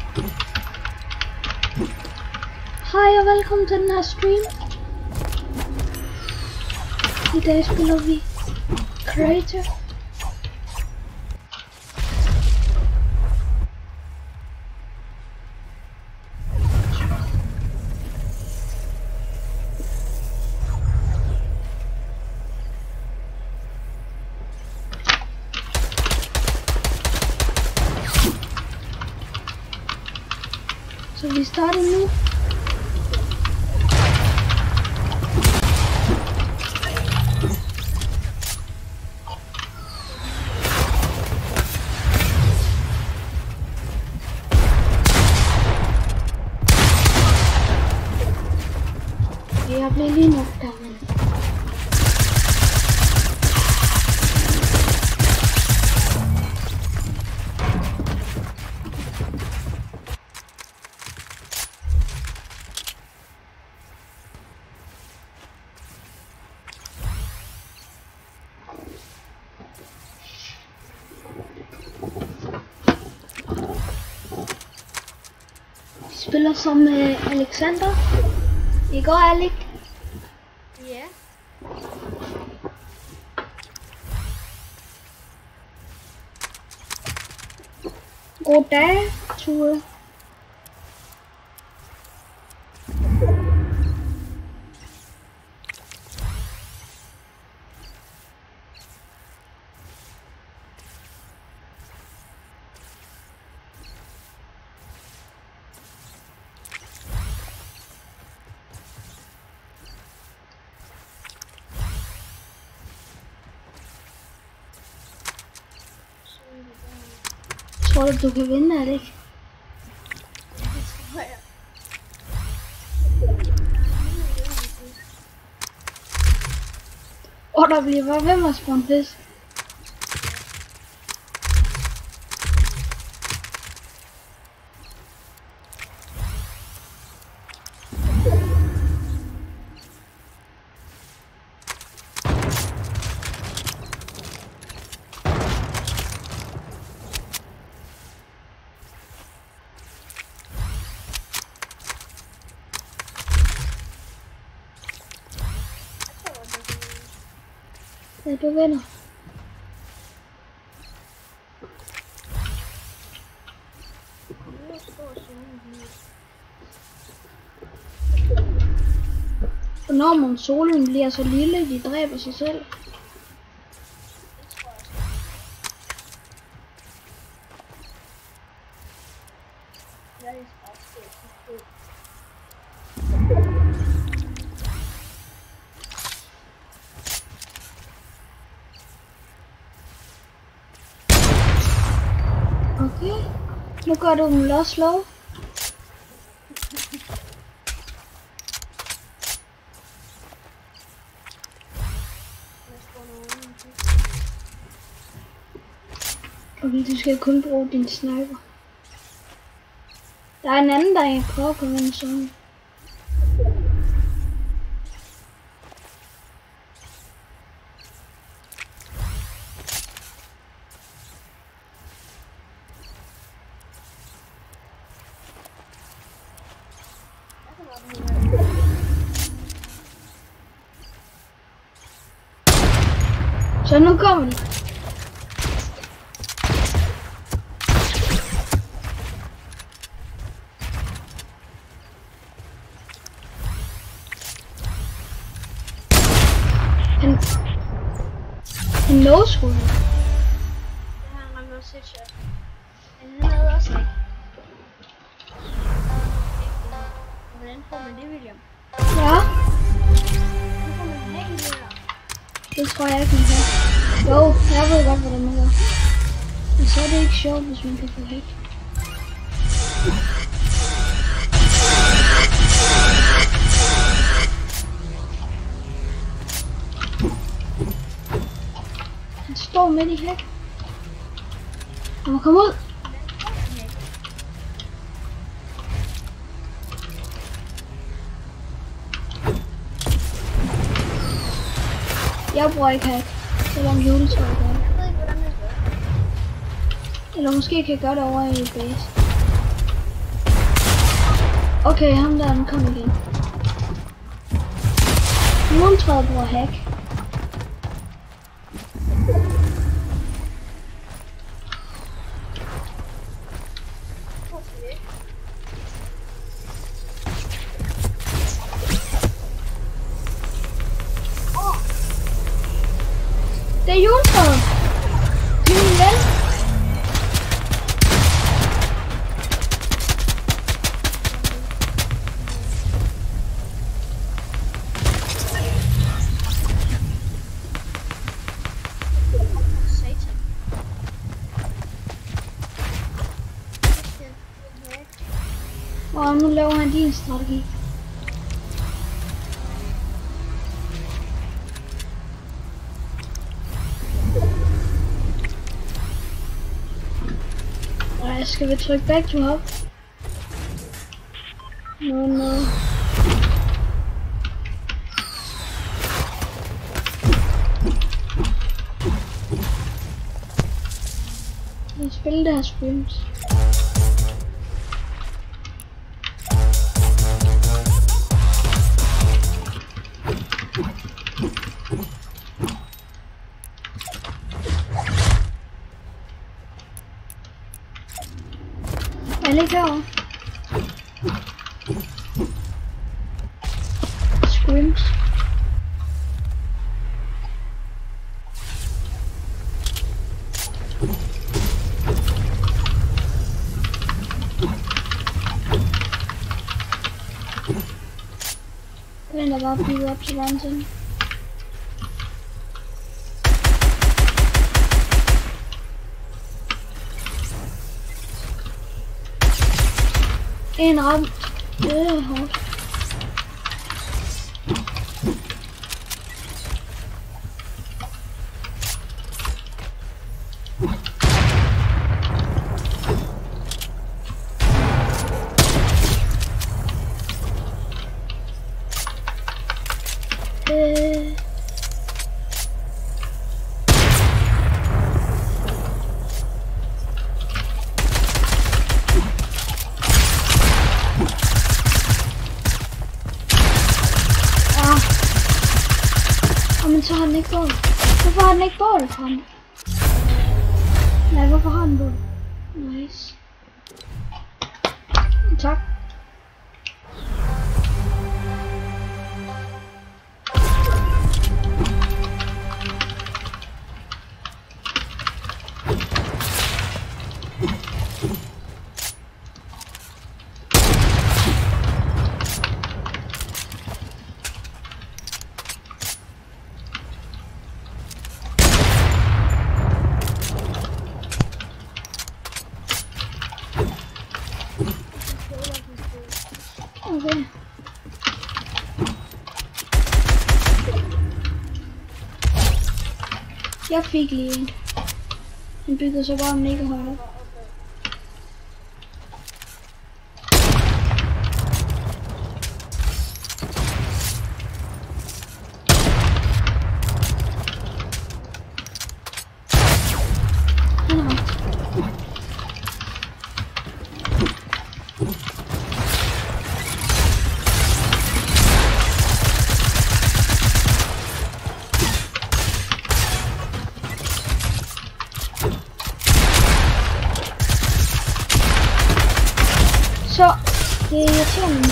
Hej og velkommen til den her stream. I dag spiller vi Creator. Så vi starter nu. Jeg bliver lige nok der, men... Vi spiller som Alexander. I går, Alec. Ja. Goddag, Ture. Tror du, du kan vinde, Alec? Det tror jeg. Og der bliver bare ved med at spawn fisk. Ja, du vinder. Når solen bliver så lille, de dræber sig selv. Okay, nu gør du dem lost slow. Okay, du skal kun bruge din sniper. Der er en anden, der er prøver på den zone. Så nu kommer de. En no-skud. Det har han ramt også et shot. Men han havde også ikke. Hvordan får man det, William? Ja, Hvordan får man hækken det her? det tror jeg ikke, man kan. Jo, jeg ved godt, hvordan man gør. Men så er det ikke sjovt, hvis man kan få hæk. Han står midt i hæk. Han må komme ud. Jeg bruger ikke hack, selvom juletræet gør det. Jeg ved ikke, hvordan det gør. Eller måske kan jeg gøre det over i base. Okay, ham der, den kom igen. Nogen træder på hack. Det er juletræet. Det er min ven. Og nu laver han din strategi. Nej, skal vi trykke back to hop? No. Lad os spille det her scrims. Er det derovre? Scrims. Den er bare bygget op til vandet. En ramt. Det er hårdt. Men så har den ikke bål. Hvorfor har den ikke bål for ham? Nej, hvorfor har den bål? Nice. Tak. Okay. Jeg fik lige en. Den byggede så bare mega højt op. Så det er irriterende.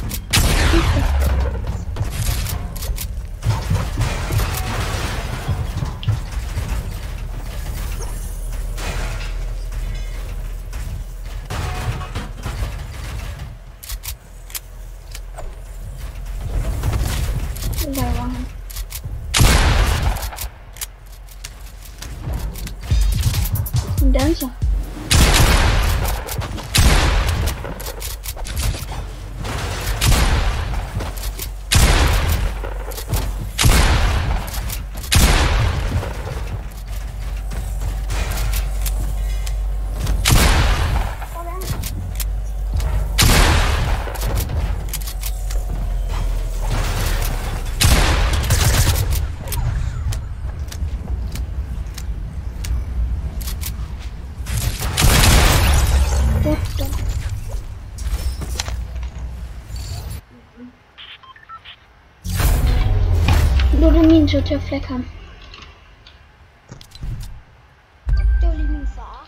Det der var han. Han danser. nødt til at flække ham. Det var lige min far.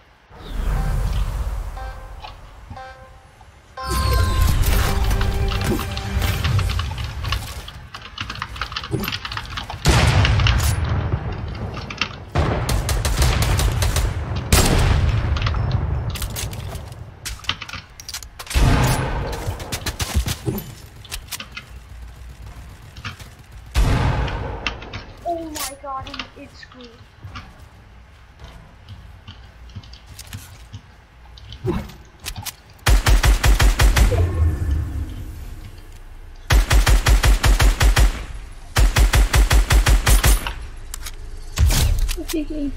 Oh my god, it's good. Jeg fik en.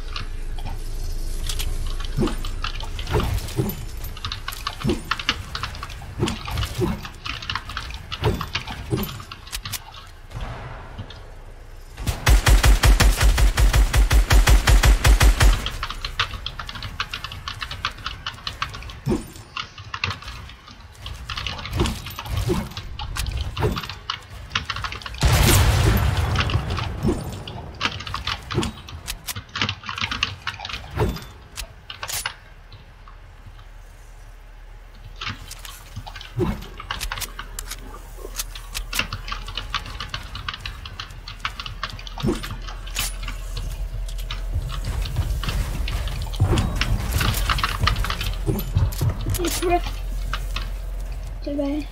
Tilbage.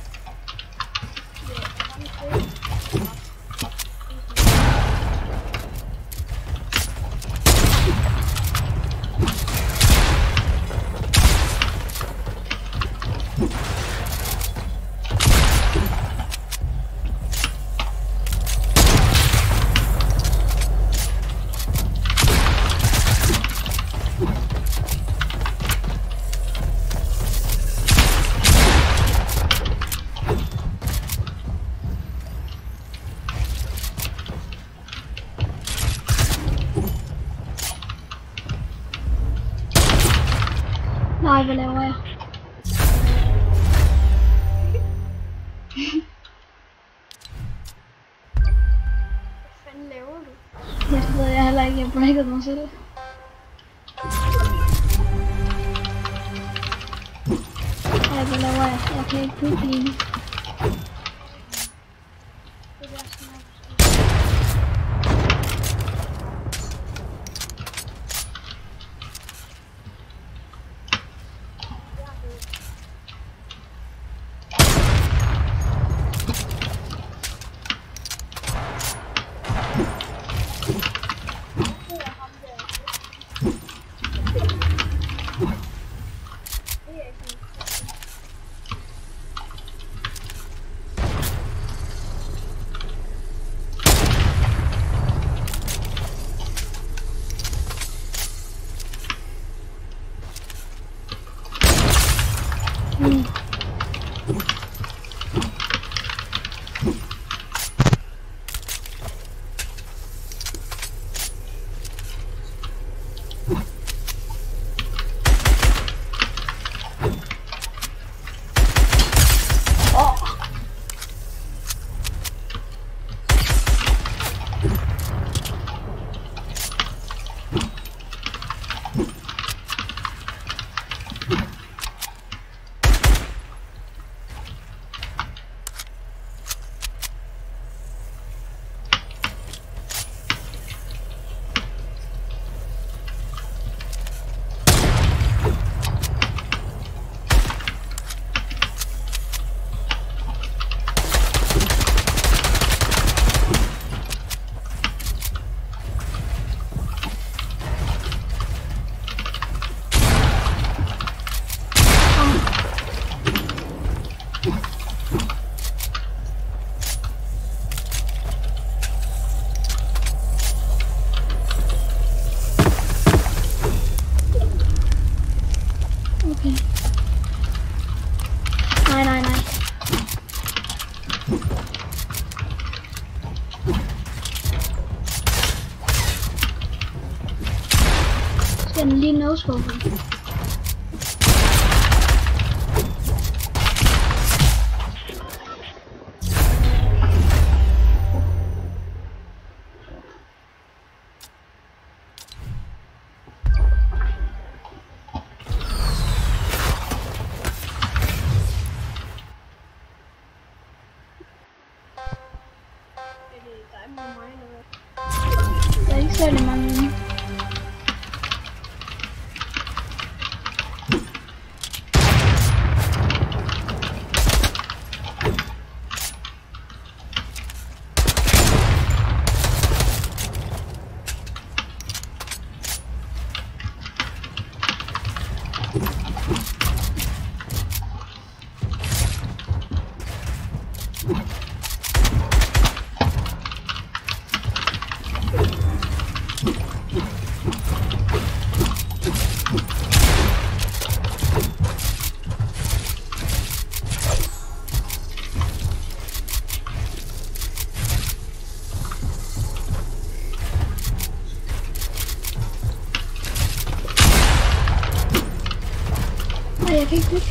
Nej, hvad laver jeg? Hvad fanden laver du? Jeg ved jeg heller ikke, jeg breakede mig selv. Nej, hvad laver jeg? Jeg kan ikke bygge lige nu. Det der sådan her. Skal den lige no-scope? jeg kan ikke bygge.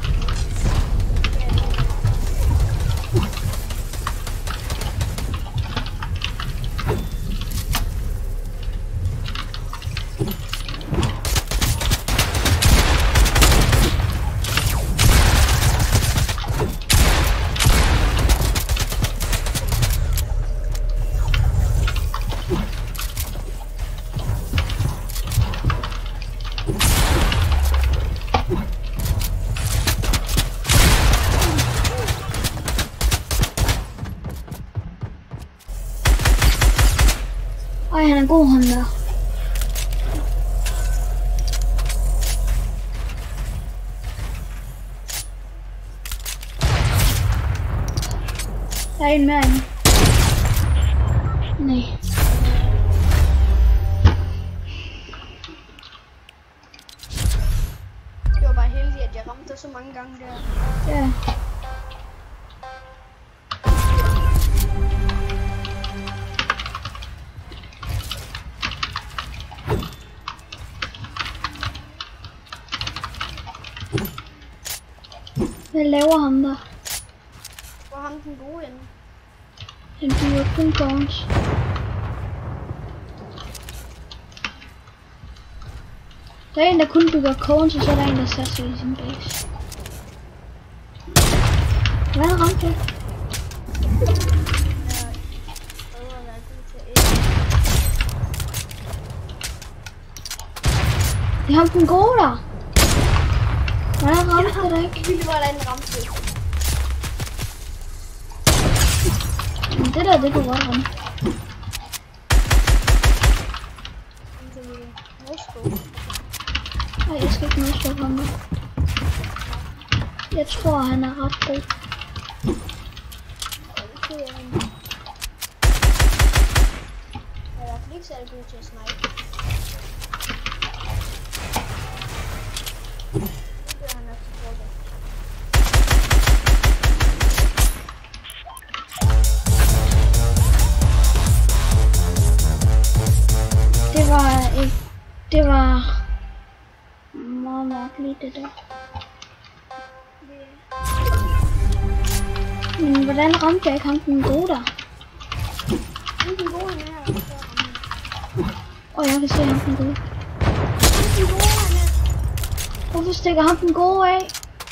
Ej, han er god, han der. Der er en mere inde. Nej. Det var bare heldigt, at jeg ramte dig så mange gange der. Ja. Hvad laver ham der? Hvor er ham den gode ende? Han bygger kun cones. Der er en, der kun bygger cones, og så er der en, der satser i sin base. Hvad er ramt det? Det er ham den gode der. Hvad er ramt det der ikke? Det var der en ramte. Men det der, det kunne godt ramme. Nej, jeg skal ikke modstå ham nu. Jeg tror, han er ret god. Jeg er i hvert fald ikke særlig god til at snipe. Det var meget mærkeligt det der. Men hvordan ramte jeg ikke ham den gode der? Han den gode her. Og jeg kan se ham den gode. Hvorfor stikker ham den gode af?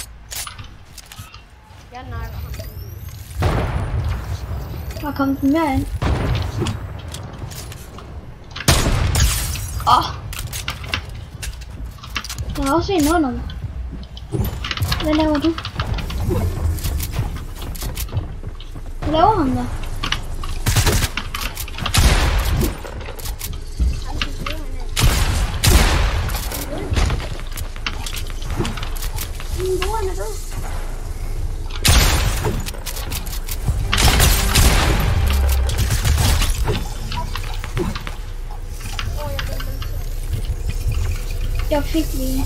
Jeg nakker ham. Der kom den mere ind. Der er også en under mig. Hvad laver du? Hvad laver han der? Jeg fik lige.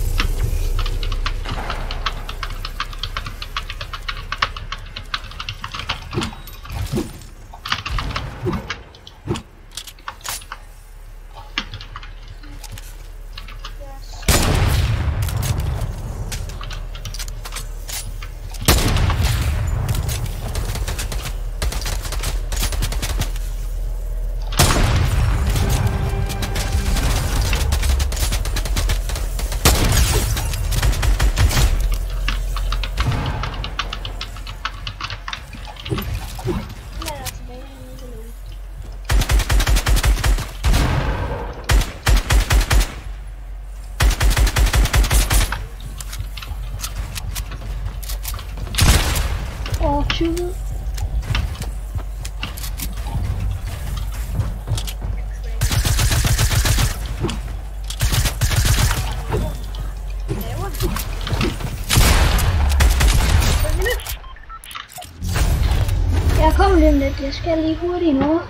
Og 20. Jeg kommer lige om lidt. Jeg skal lige hurtigt nu.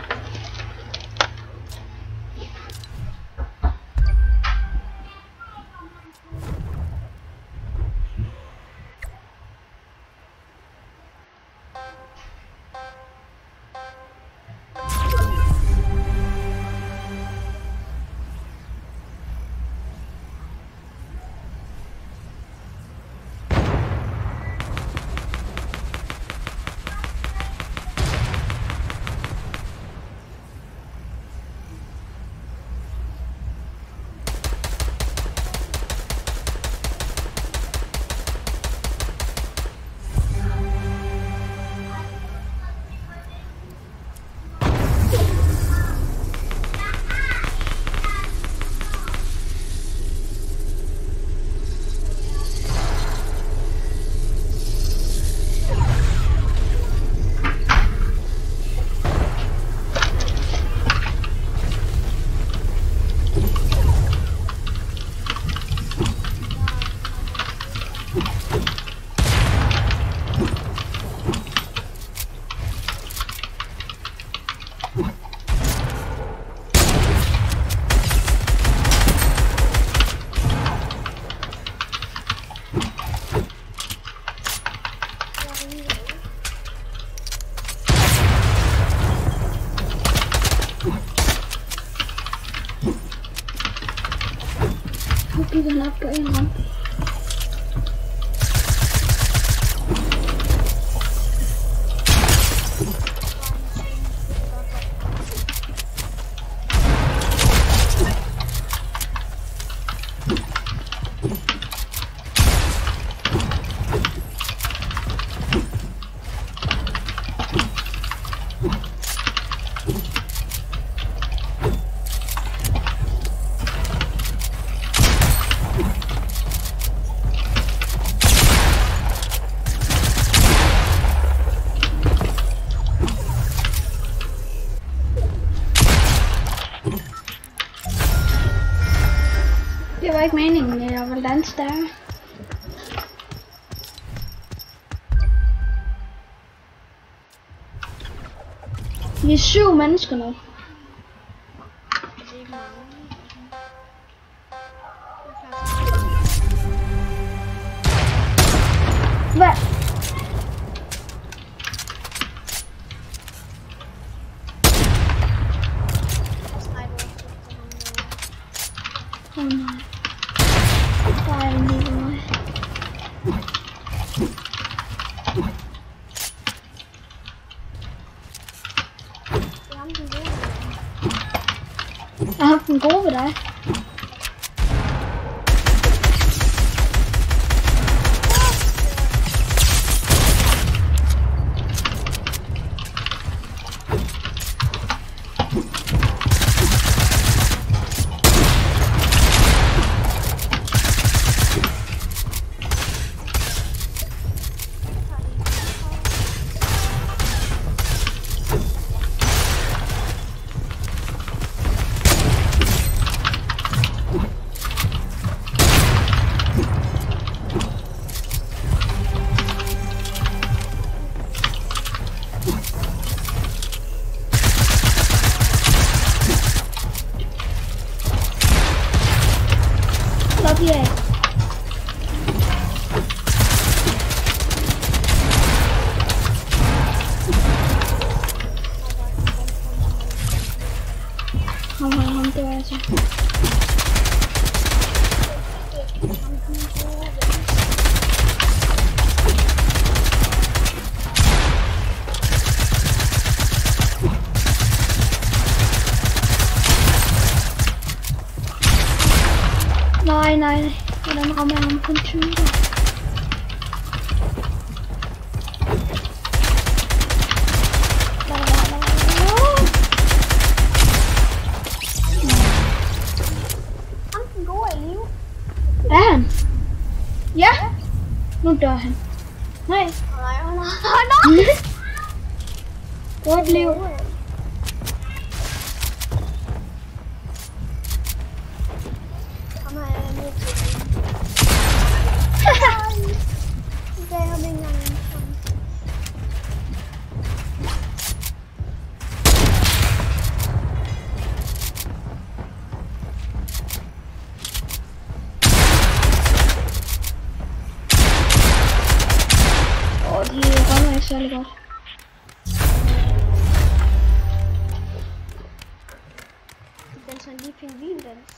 bygger han op på en ramp. Det var ikke meningen, at jeg var landstærke. Vi er 7 mennesker nu. Hvad? Åh nej. Der er en lige ved mig. Jeg har haft den gode ved dig. Lobby af. Ham dør altså. Nej. Hvordan rammer jeg ham på en 20? Han går i liv. Er han? Ja. Nu dør han. Nej. Nej. Godt liv. De rammer ikke særlig godt. Den sådan lige pingvindans.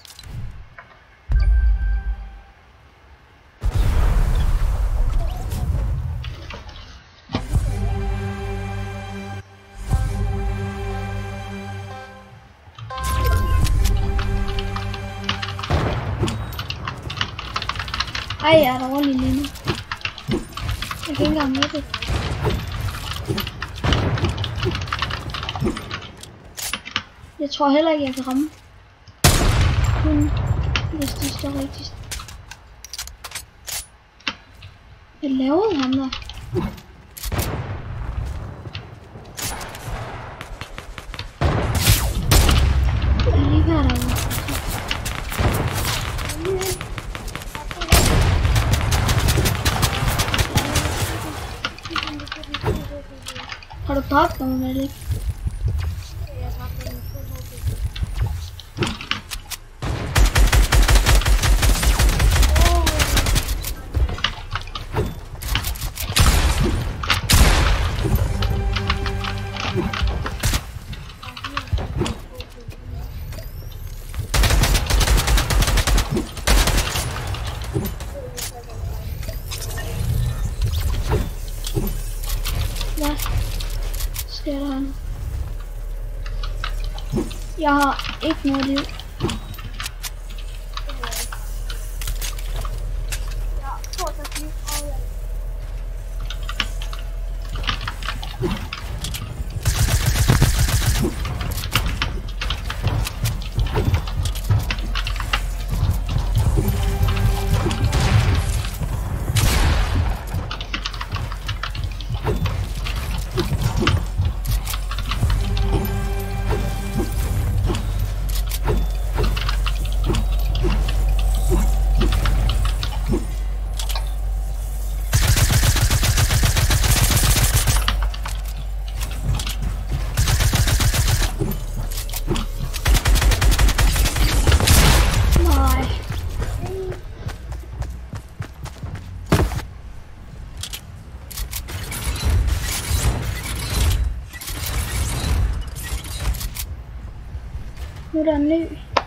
Ej, jeg er dårlig lige nu. Jeg kan ikke engang med det. Jeg tror heller ikke, jeg kan ramme. Kun hvis de står rigtigt. Hvad lavede han der? Jeg kan ikke være derude. Har du dræbt nogen eller ikke? Jeg dræbte den på Jeg har ikke noget liv. Nu er der en ny.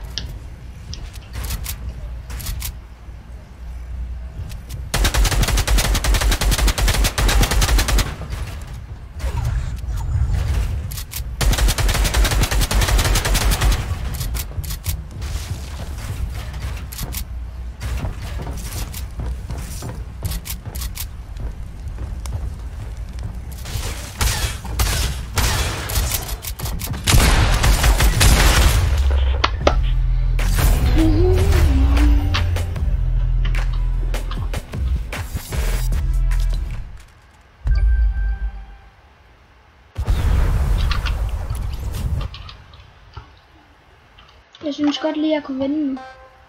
Jeg synes godt lige, at jeg kunne vinde nu.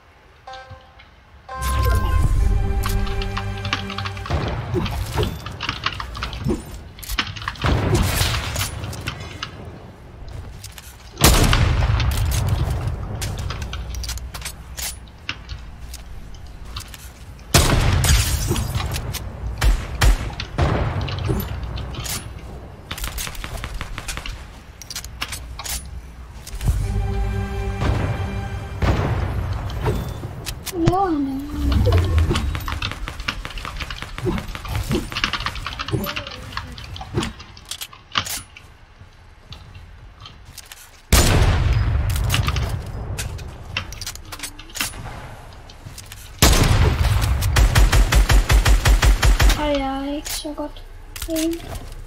Og jeg er ikke så godt enig.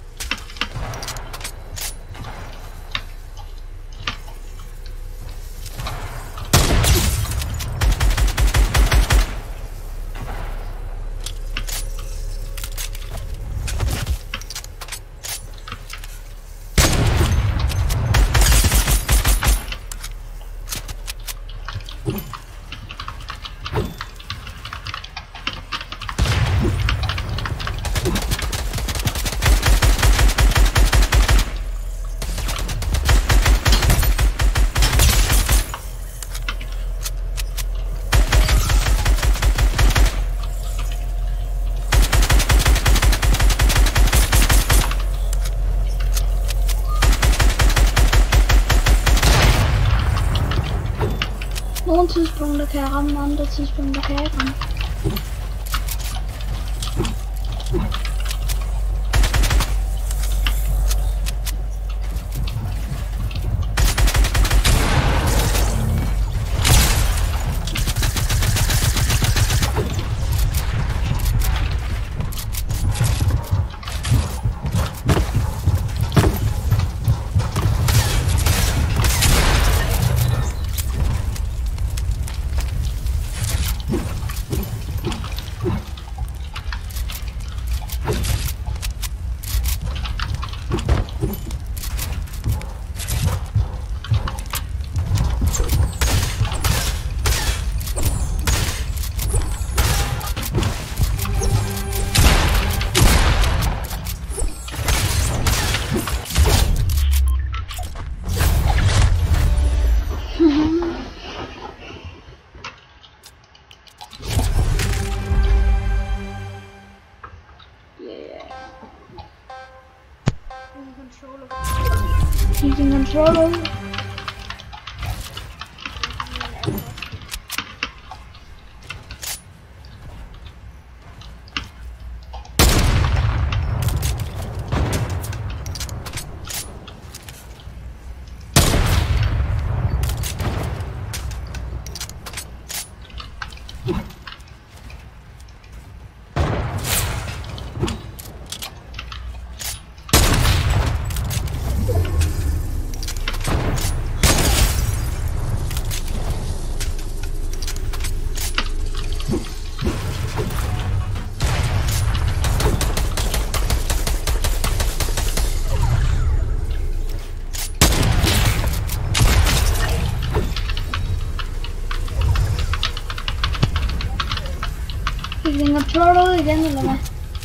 Nogle tidspunkter kan jeg ramme, andre tidspunkter kan jeg ikke ramme. Using controller. Ringer Turtle igen, eller hvad?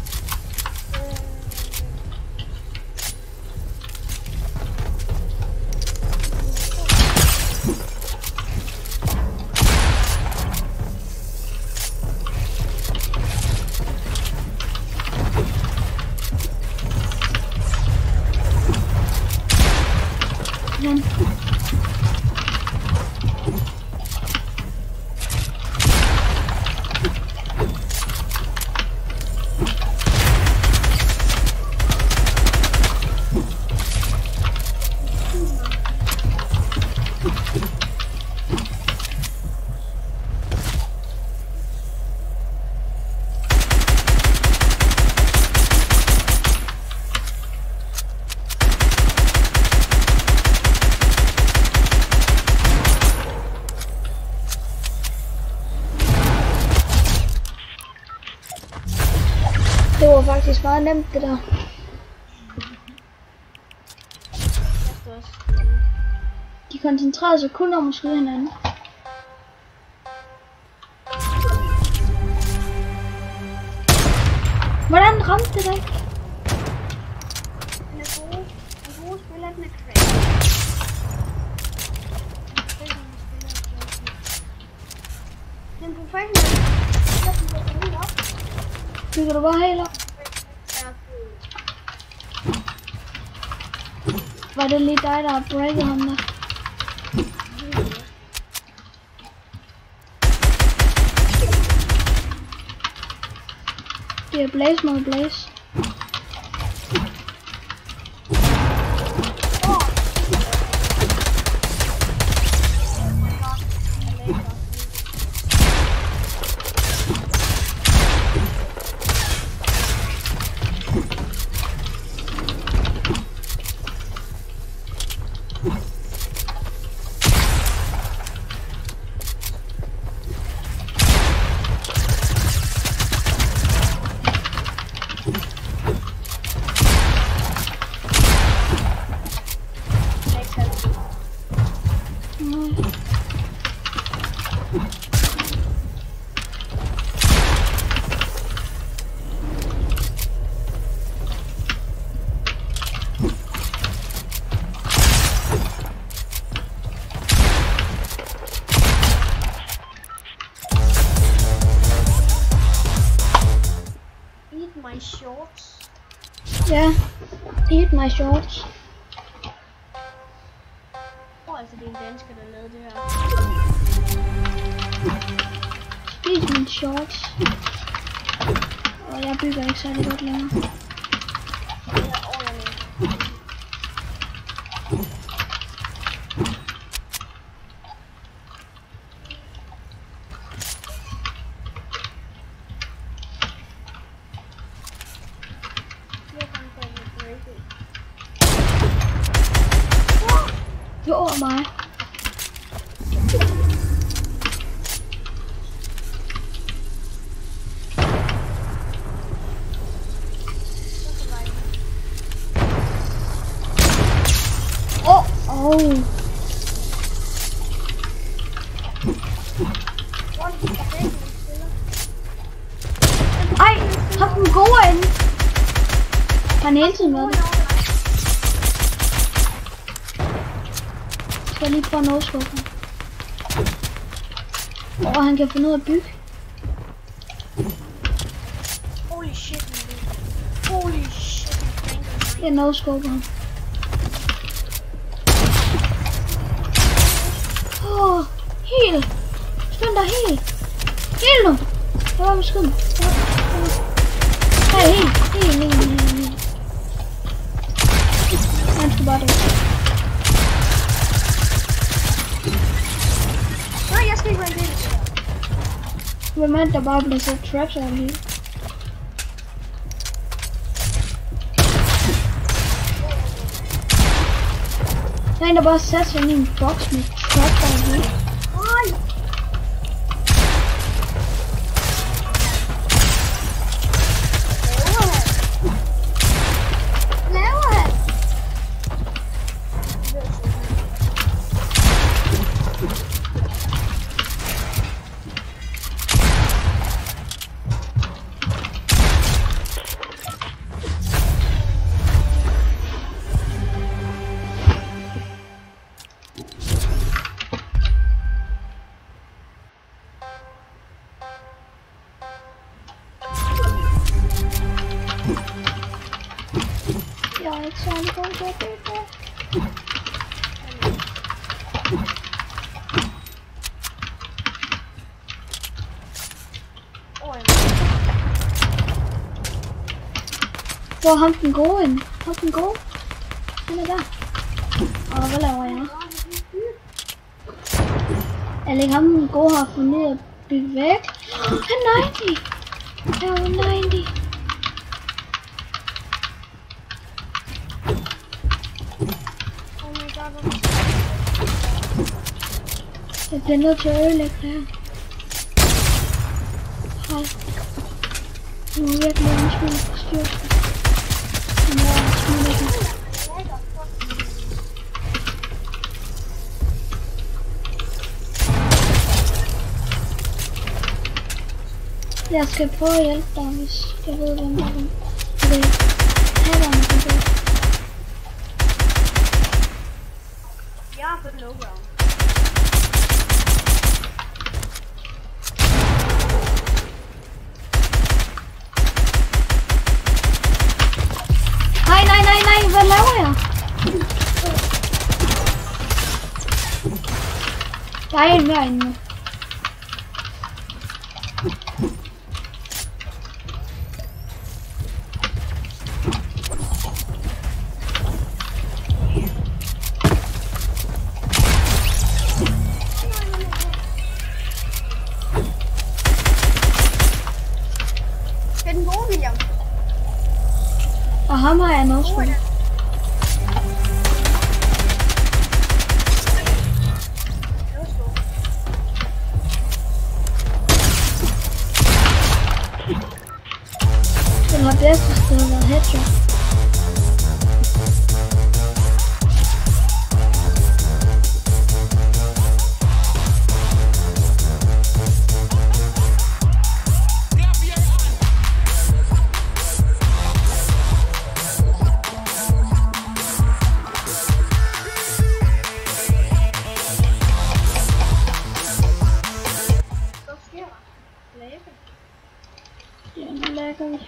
Det var faktisk meget nemt, det der. De koncentrerede sig kun om at skyde hinanden. Hvordan ramte det dig? Den er gode spiller, den er crazy. Den professionelle. Bygger du bare helt op? Var det lige dig, der breakede ham der? Det er Blaze mod Blaze. My shorts. Ja, eat my shorts. Altså det er en dansker, der lavede det her. Spis mine shorts. Og jeg bygger ikke særlig godt længere. Jo, og mig. Ej, har den gode ende. Han er hele tiden med det. Jeg skal lige prøve at no-scope ham. Og han kan finde ud af at bygge. Holy shit, man. Holy shit. Jeg no-scoper ham. Heal! Skynd dig, heal! Heal nu! Jeg var med skuden. Hey, heal! Han skal bare dø. Nej, jeg skal ikke være en del. Hvem er det, der bare bliver sat traps over hele? Der er en, der bare satte sig ind i en boks med traps over hele. Nej! Jeg er ikke særlig god til at det der. Hvor er ham den gode ind? Ham den gode? Han er der. Og hvad laver jeg? Er det ikke ham den gode har fundet at bygge væk? Han er 90! Jeg er 90! Jeg bliver nødt til at ødelægge det her. Hej. Nu er virkelig en smule forstyrrelse. Nu er en smule ikke. Jeg skal prøve at hjælpe dig, hvis jeg ved, hvem der er. Det er hackerne, der gør. Jeg har fået low ground. Nej, hvad laver jeg? Der er en mere inde nu. Det er den gode, William. Og ham har jeg noget skud. Den har bedste sted været headshot. Ja, nu lægger vi.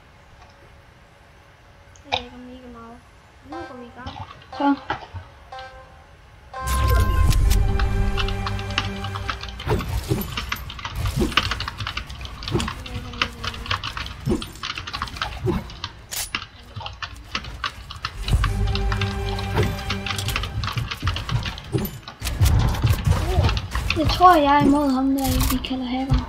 Jeg lægger mega meget. Nu går vi i gang. Så. Jeg tror, jeg er imod ham der, vi kalder hacker.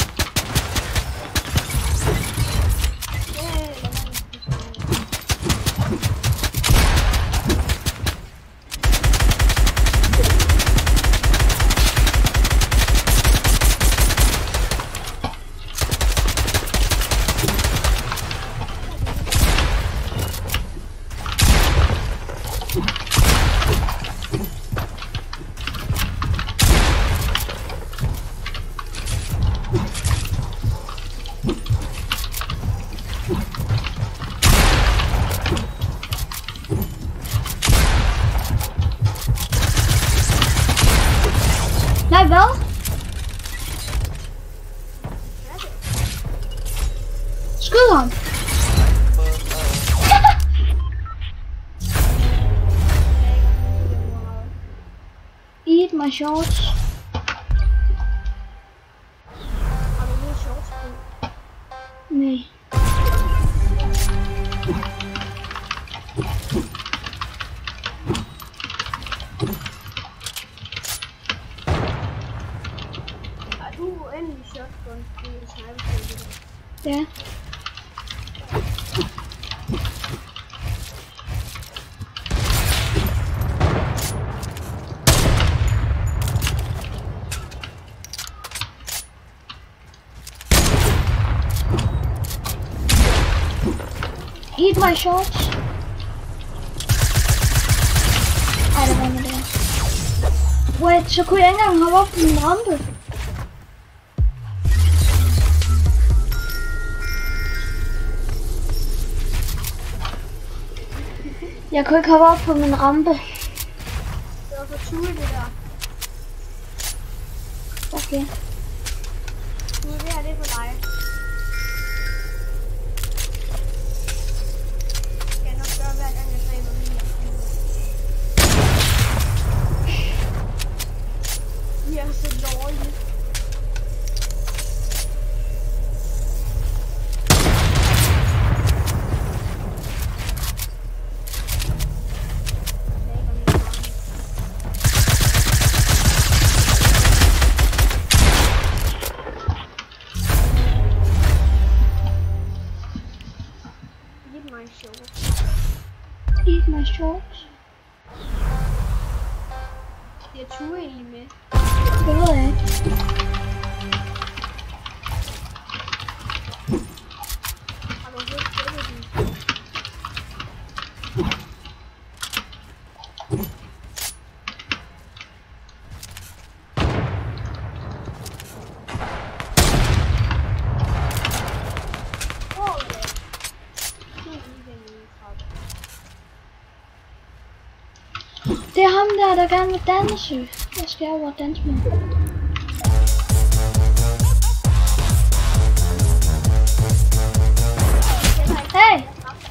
Nej, hvad? Skyd ham! Eat my shorts. Har du lige shorts på? Nej. Ej, du uendelig shotgun i sniper. Ja. Eat my shorts. Ej, det var med det. Wait, så kunne jeg ikke engang hoppe op på min rampe. Jeg kunne ikke hoppe op på min rampe. Det var for Tue det der. Okay. Nu det her, det er for dig. Skal jeg nok gøre hver gang jeg dræber min. I er så dårlige. Eat my shorts. Det er Tue egentlig med. Det ved jeg ikke. Har du hørt det? Det er ham der gerne vil danse. Jeg skal over og danse med. Hey!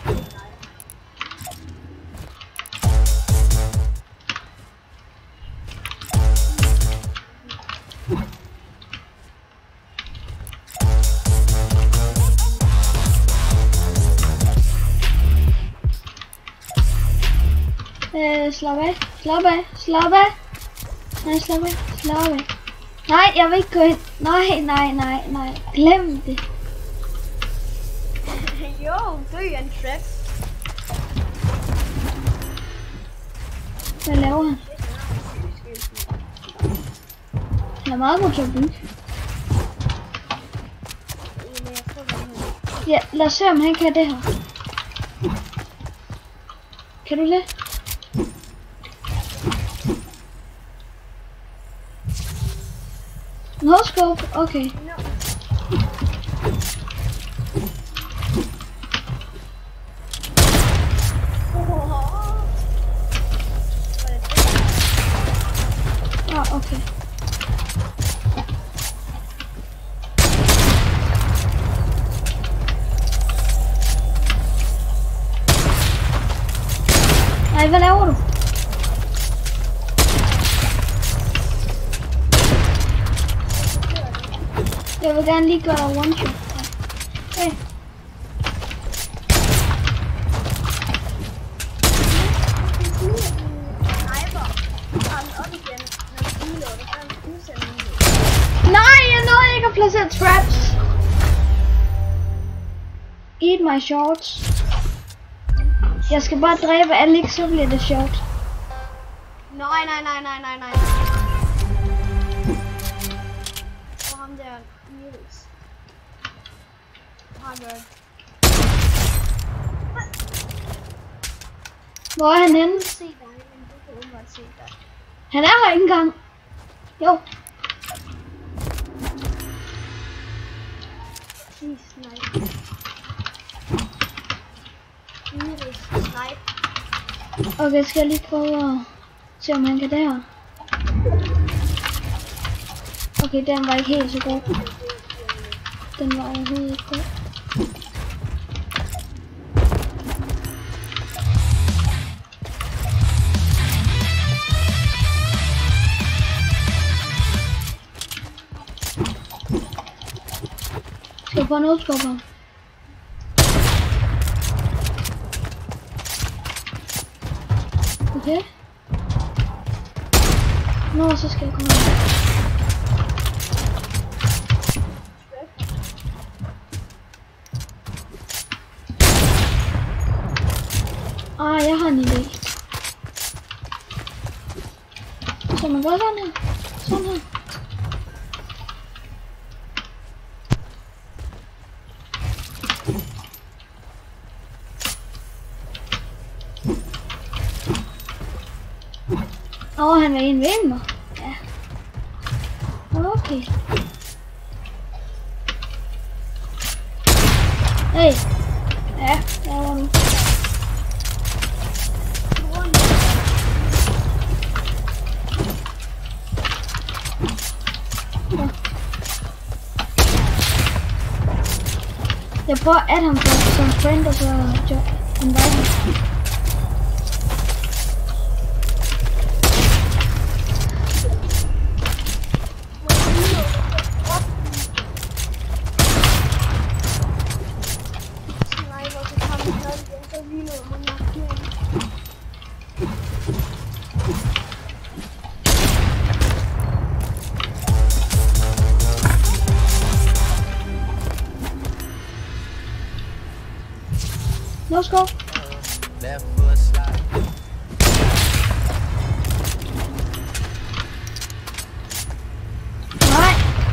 Slap af, slap af, slap af. Nej, slap af, slap af. Nej, jeg vil ikke gå ind. Nej, glem det. Jo, du er en trap. Hvad laver han? Han er meget god til at bygge. Ja, lad os se om han kan det her. Kan du det? No scope, okay. Ah, okay. Nej, hvad laver du? Jeg vil gerne lige gøre one shot. Hey. Nej, jeg nåede ikke at placere traps. Eat my shorts. Jeg skal bare dræbe Alex, så bliver det sjovt. Nej. For ham der, Niels. Hvor er han henne? Se dig, men du kan umiddelbart se dig. Han er her ikke engang. Jo. Please, snipe. Niels, snipe. Okay, skal jeg lige prøve at se om han kan det her. Okay, den var ikke helt så god. Den var overhovedet ikke god. Skal jeg prøve noget skubber? Okay. Nå, så skal jeg komme. har en idé. Så man gør sådan her. Sådan her. Han var en ved mig. Ja. Okay. Hey. Ja, der var nu. Jeg prøver at add ham som friend, og så invite ham. Let's go. Left foot slide. Nej.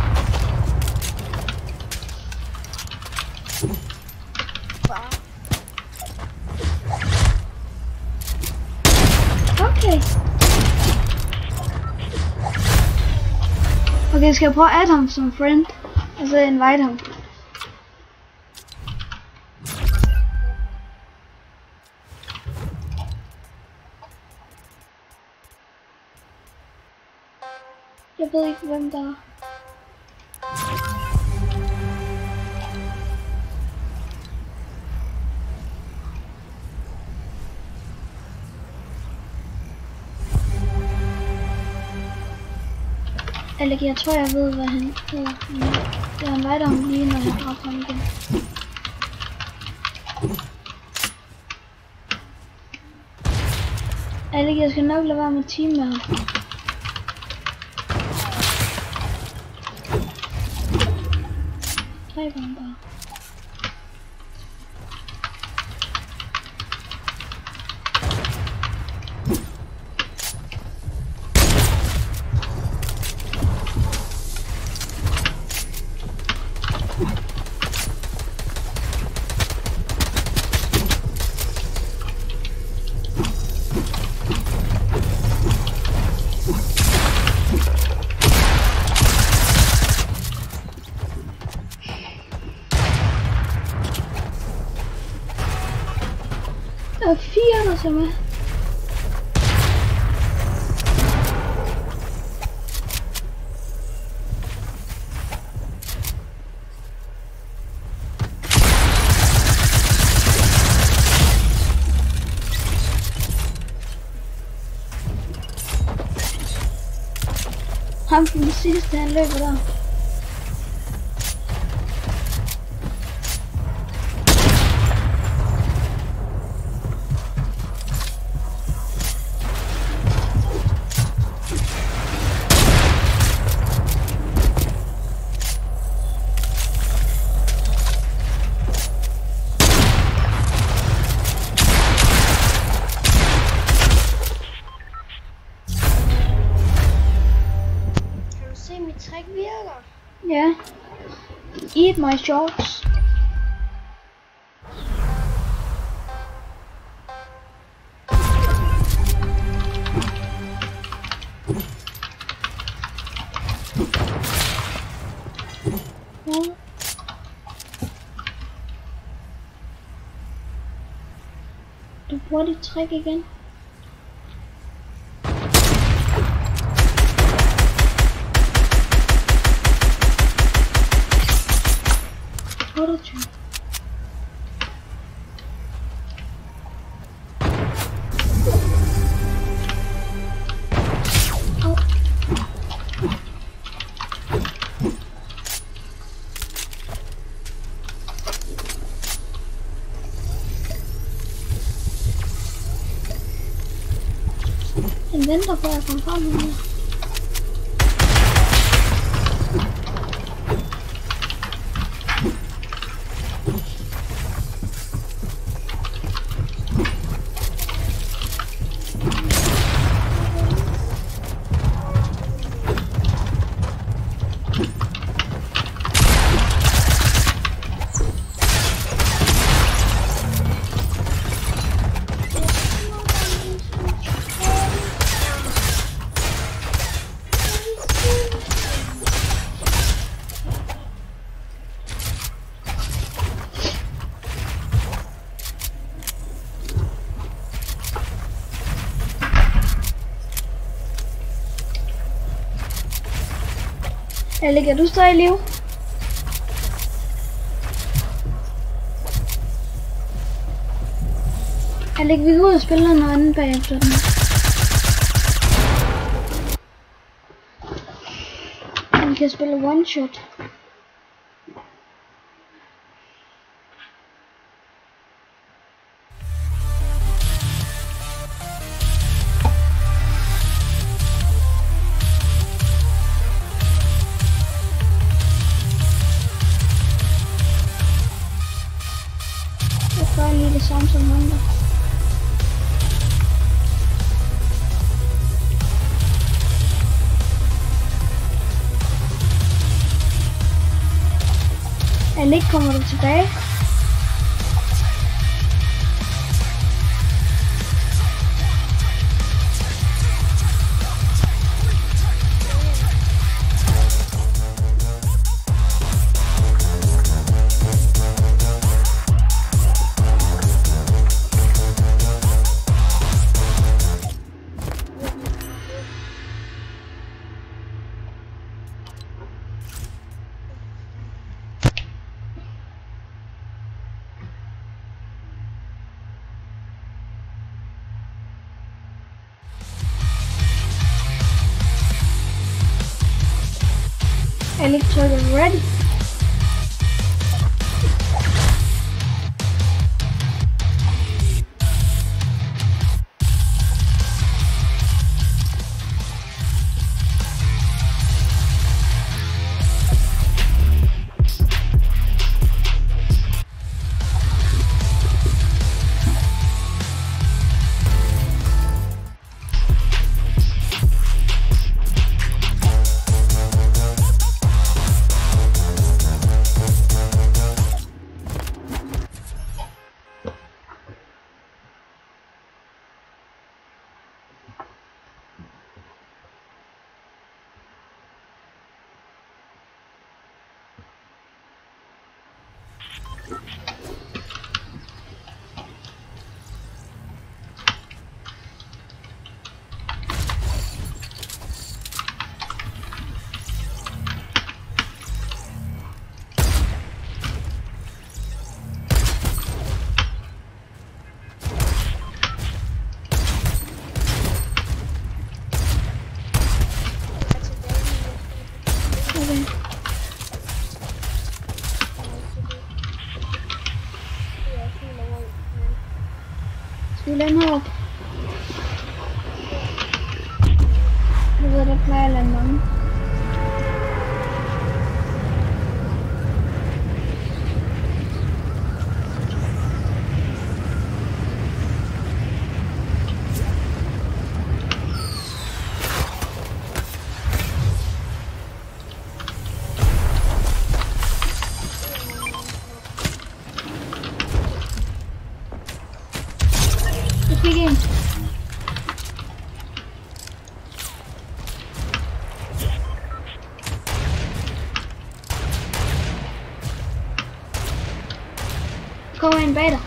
Okay. Okay, skal jeg prøve at add ham som friend, og så invite ham. Jeg ved ikke, hvem der er. Eller jeg tror, jeg ved, hvad han hedder. Jeg inviterer ham lige, når jeg dropper ham igen. Eller jeg skal nok lade være med team med ham. Dræber ham bare. Der er 4, der som er. Ham på den sidste, han løber der. Mit trick virker. Ja. Eat my shorts. Du bruger dit trick igen. Den venter på at komme frem nu. Alec, er du stadig i live? Alec, vi går ud og spiller noget andet bagefter den. Vi kan spille one shot. Jeg gør lige det samme som andre. Alec, kommer du tilbage? Alec trykker ready. Skal vi lande heroppe? Jeg ved, der plejer at lande mange. Igen. Kommer en bag dig.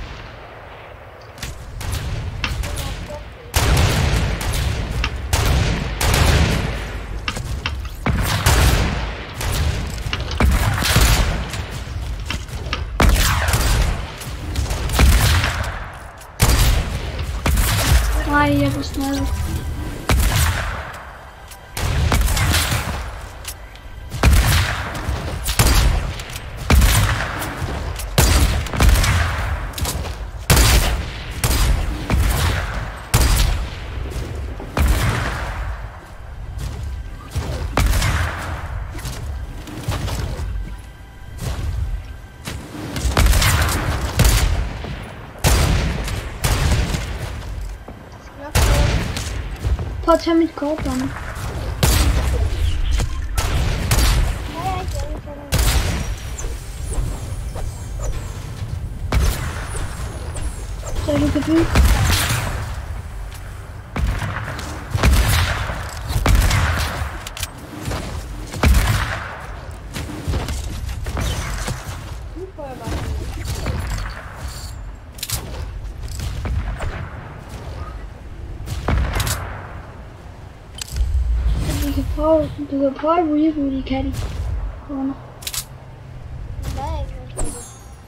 Nej, jeg får smadret. Prøv at tage mit kort, Donne. Så du kan bygge. Du kan prøve at reboot i Caddy. kroner. Der er ikke noget på det.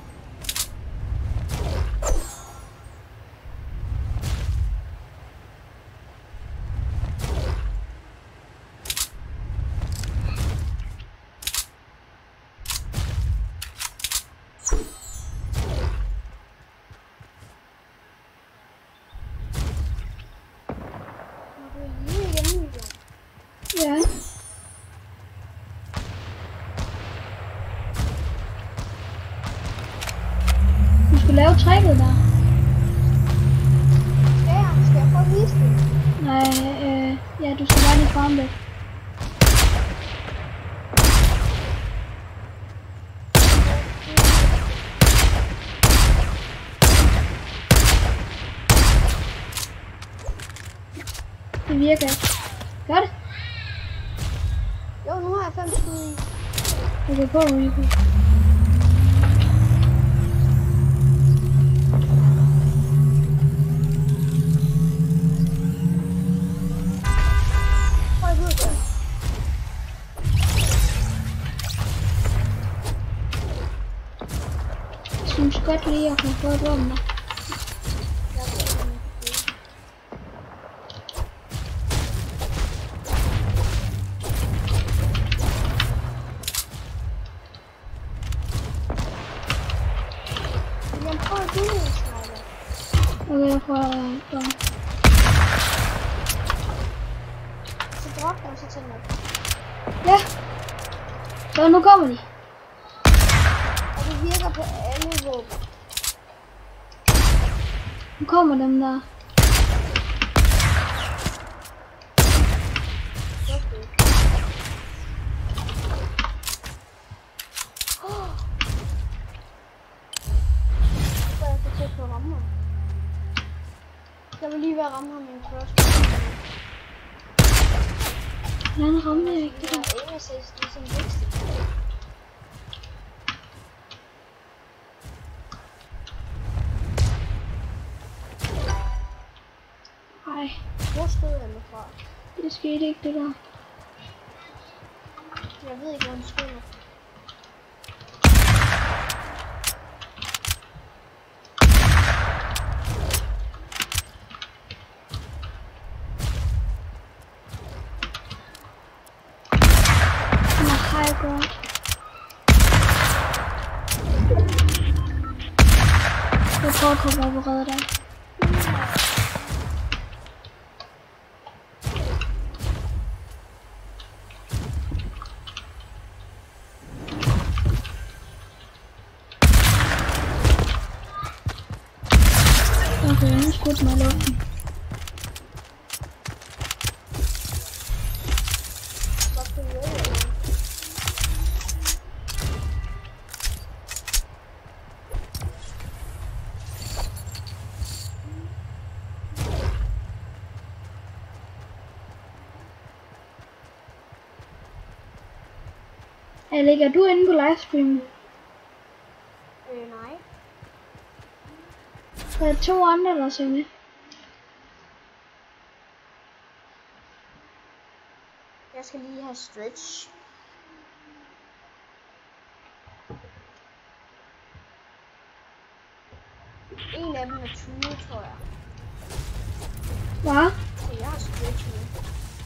Ja. Du skal lave tricket der. Skal jeg prøve at vise det? Nej, ja, du skal være lidt farmvæk. Det virker ikke. Gør det? Jo, nu har jeg 5 skud i. Okay, på, Rico. Prøv at gå der. Jeg synes godt lige, at jeg kan få et våben der. Okay, jeg får våben. Så drop dem, så tænder jeg. Ja. Så nu kommer de. Og det virker på alle våben. Nu kommer dem der. Jeg vil lige være ramme ham i en cross. Hvordan rammer jeg ikke det der? Aim assist, ligesom vigtigt. Ej, Hvor stod jeg med fra? det skete ikke det der. Jeg ved ikke, hvor han stod. Hej, godt. Jeg prøver at komme op og redde dig. Okay, nu skudte mig i luften. Ligger du inde på livestreamen? Nej. Der er 2 andre, der ser med. Jeg skal lige have stretch. En af dem er 20, tror jeg. Hvad? Så jeg har stretch nu.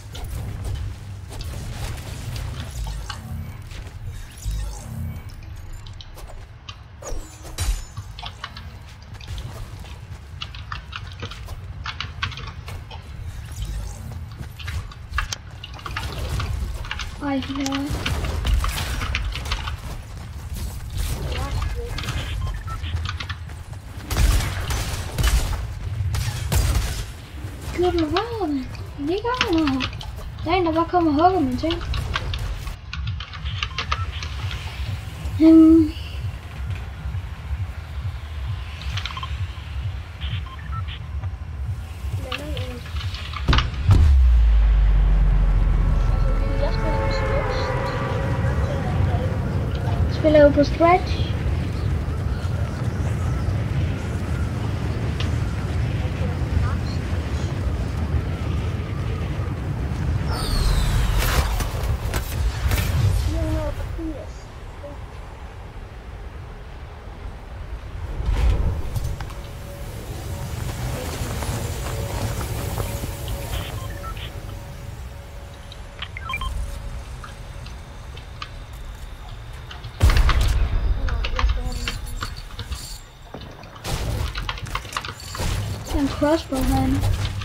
Ej, ja. Gjorde du hvad, mand? Det gør jeg noget. Der er en, der bare kommer og hugger mine ting. Spiller du på stretch? Der er en crossbow herinde.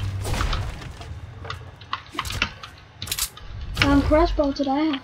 Der er en crossbow til dig her.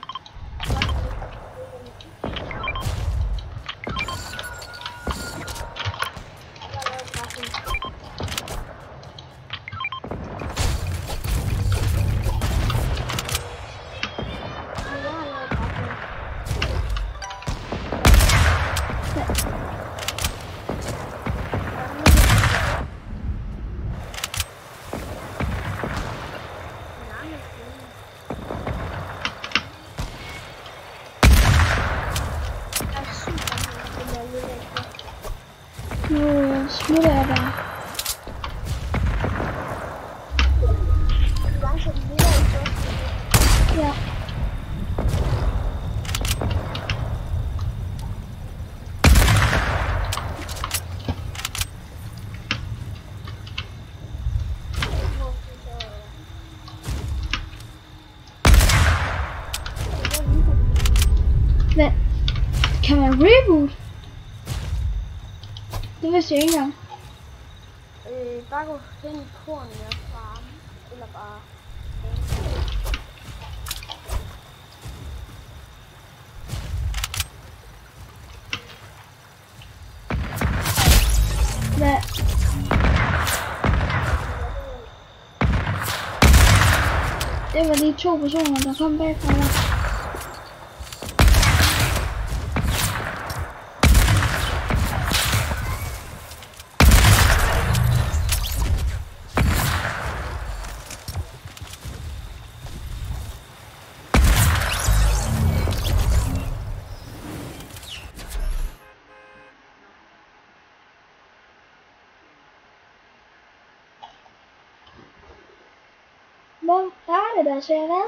Nu smutter jeg bare. Ja. Hvad? Kan man reboot? Det vidste jeg ikke engang. Bare gå hen i kornet og farme. Eller bare... Hvad? Det var de 2 personer, der kom bagfra dig. Hvor er det der, ser hvad?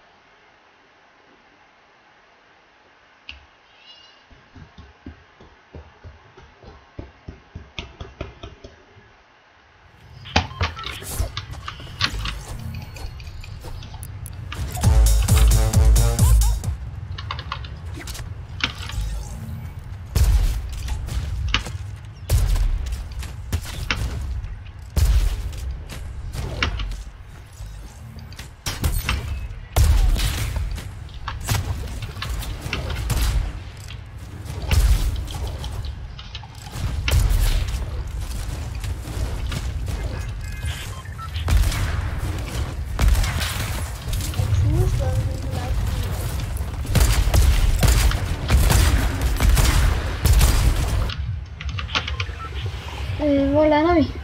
Hvor lander vi?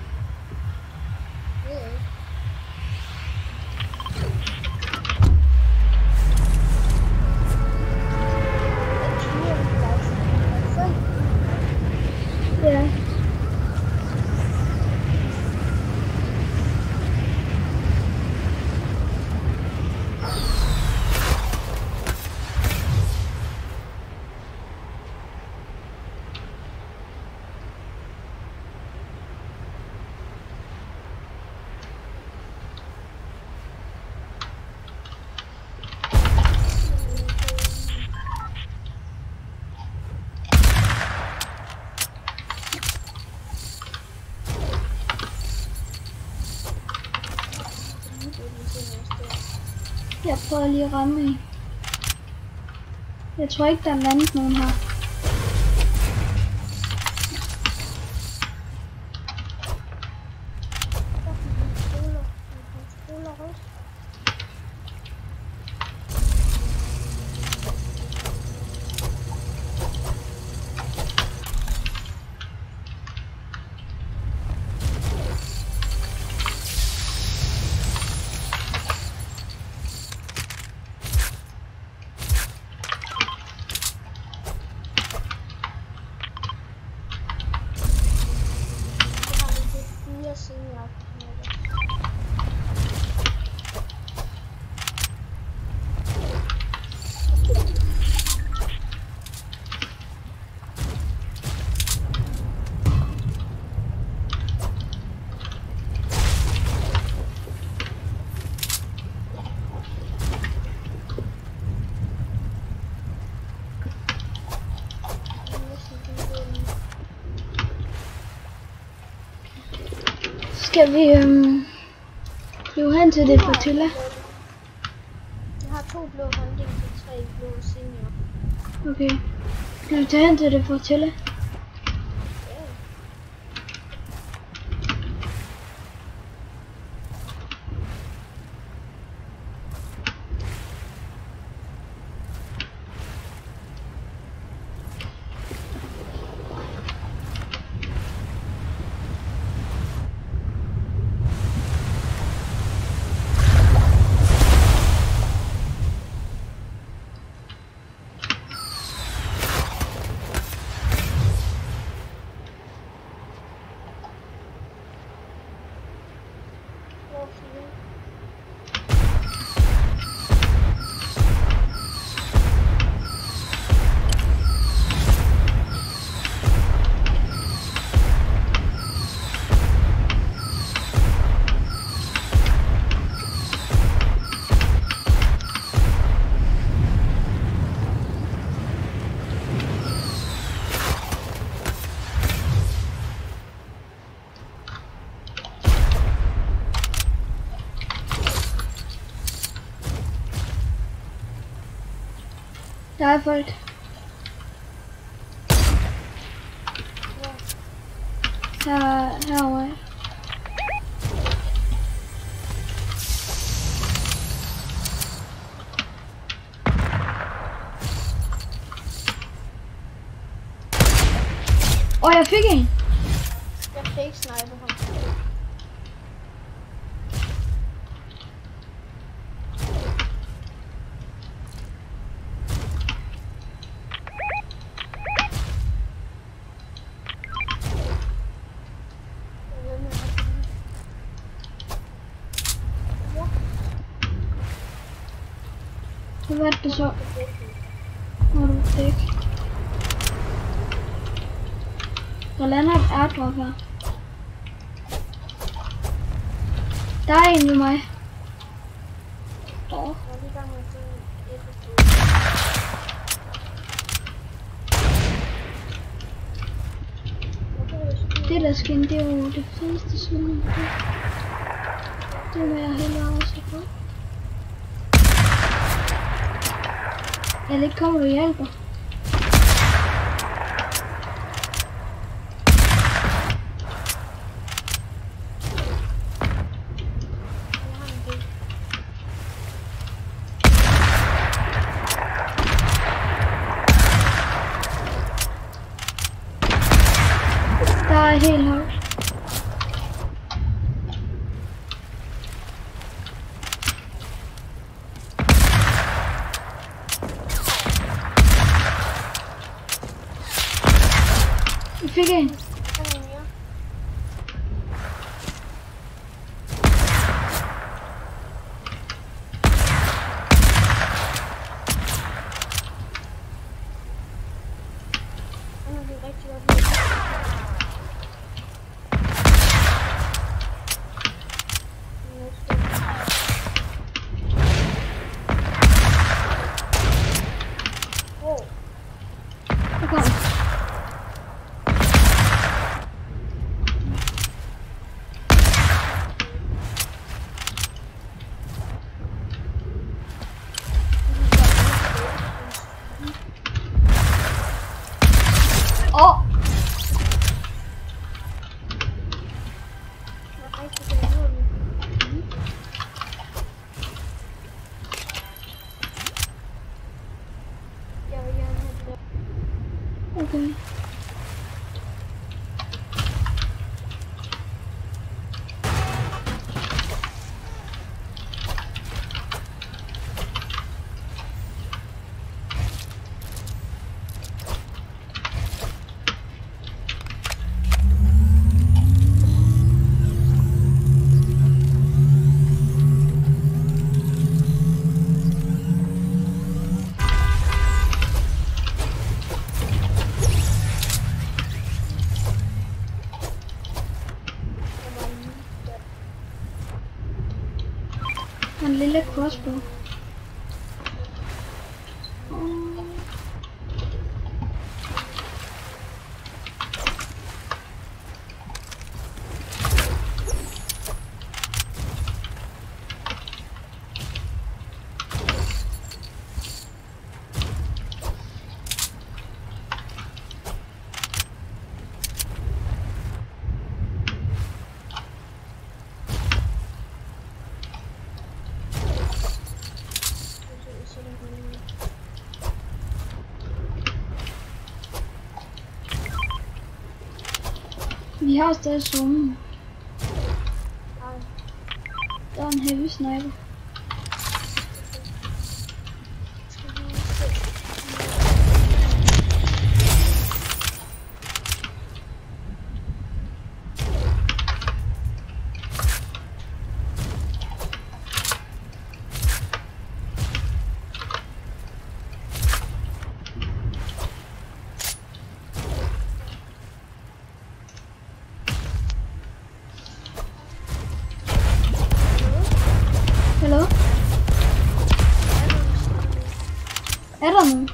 Ja. Jeg prøver lige at ramme en. Jeg tror ikke, der er landet nogen her. Skal vi flyve hen til det flotilla? Jeg har 2 blå hånding og 3 blå senior. Okay. Skal vi tage hen til det flotilla? Der er folk. Herovre. Jeg fik en. Jeg fik sniper ham. Hvad var det så? Hvor du fik? Der lander et airdrop her. Der er en ved mig. Det der skin, det er jo det fedeste skin. Det vil jeg hellere også på. Eller ikke kommer du og hjælper? Der er et helt hold. Jeg fik en. Okay. En lille crossbow. Vi har stadig zonen. Nej. Der er en heavy sniper. Skal vi se. Hallo? Er der nogen?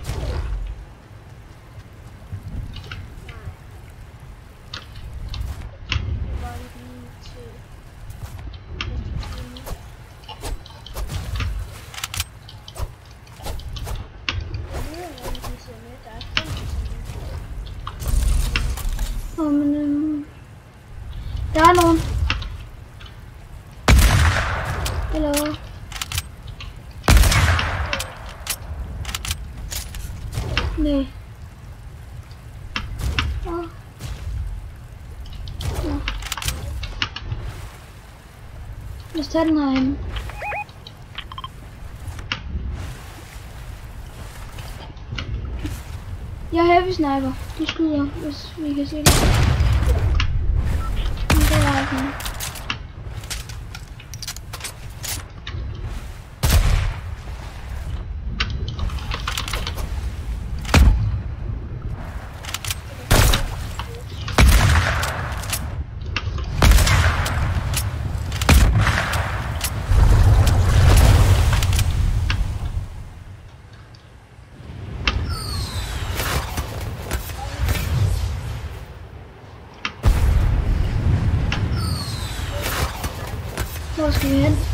Men der er nogen. Hallo? Nej. Åh. Ja. Lad os tage den herinde. Jeg er heavy sniper. Du skyder, hvis vi kan se det. Men det er ikke noget. Hvor skal vi hen?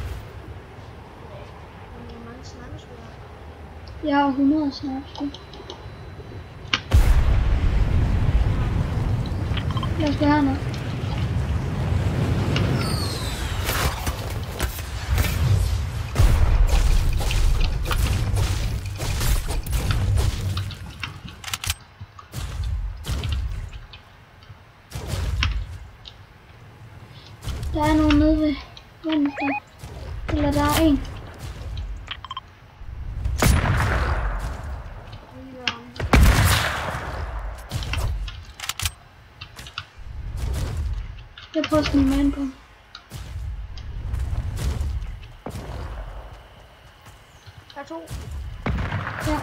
Jeg har 100 snapskud. Jeg skal herned. Der er nogen nede ved vandet der. Eller der er en. Jeg prøver at snige mig ind på. Der er 2. Ja.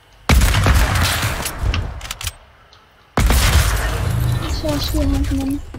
Så skyder han på mig.